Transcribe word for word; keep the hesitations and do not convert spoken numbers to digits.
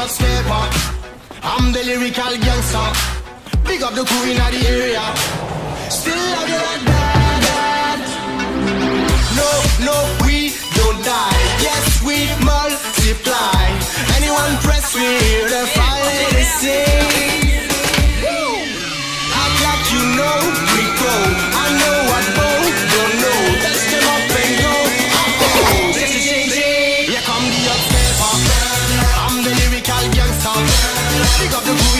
upstepper. I'm the lyrical gangster. Big up the crew in the area. Still love you like that. No, no, we don't die. Yes, we multiply. Anyone press me, the fire they sing. Act like you know, we go. I know what both don't know. Let's them up and go. Oh, this is J J. Here come the upstepper. I'm the lyrical gangster. Big up the crew.